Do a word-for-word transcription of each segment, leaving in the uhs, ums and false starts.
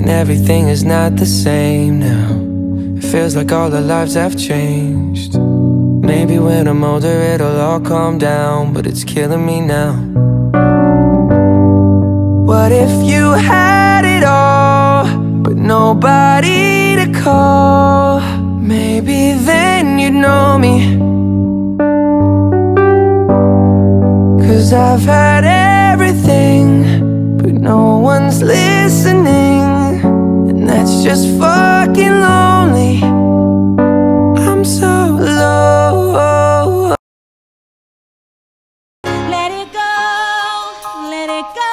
and everything is not the same now. It feels like all our lives have changed. Maybe when I'm older it'll all calm down, but it's killing me now. What if you had it all, but nobody to call? Maybe then you'd know me. 'Cause I've had everything, but no one's listening, and that's just fucking lonely. I'm so low. Let it go, let it go.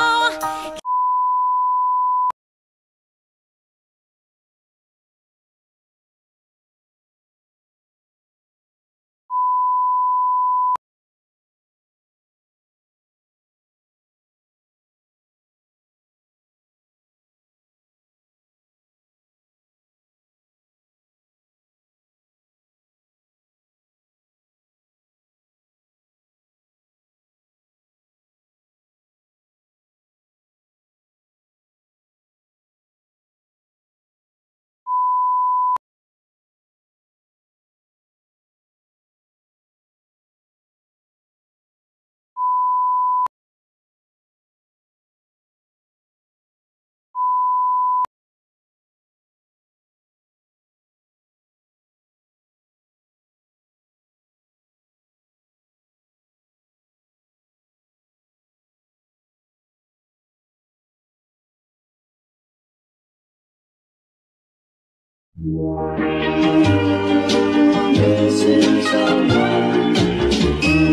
Missing someone.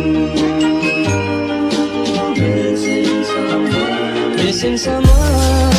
Missing someone. Missing someone.